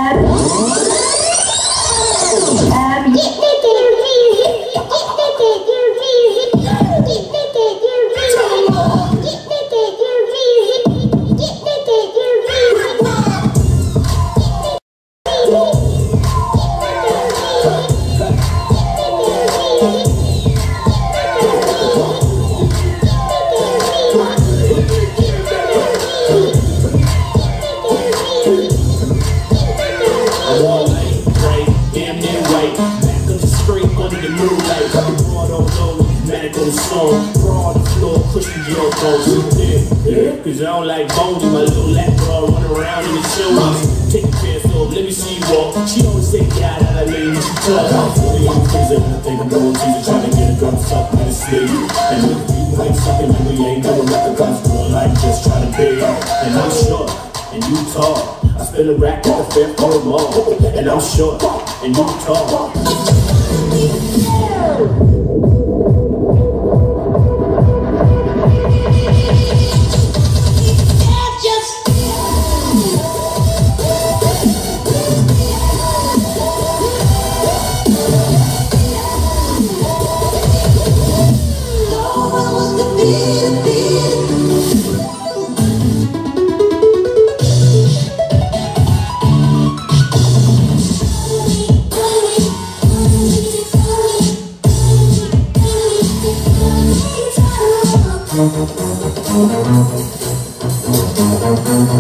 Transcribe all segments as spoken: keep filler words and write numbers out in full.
Cause I don't like Boney, my little lap bro, run around in the shows. Take your pants off, let me see you walk. She always say, yeah, that I mean, she talk. I'm fully in the freezer, and I think I'm going teaser, trying to get a gun stuck in the sleeve. And if you ain't sucking, then we ain't doing nothing, cause girl, like just trying to be. And I'm short, and you tall. I spin a rack at the fifth or mall. And I'm short, and you tall.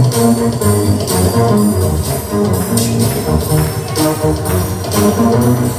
Thank you.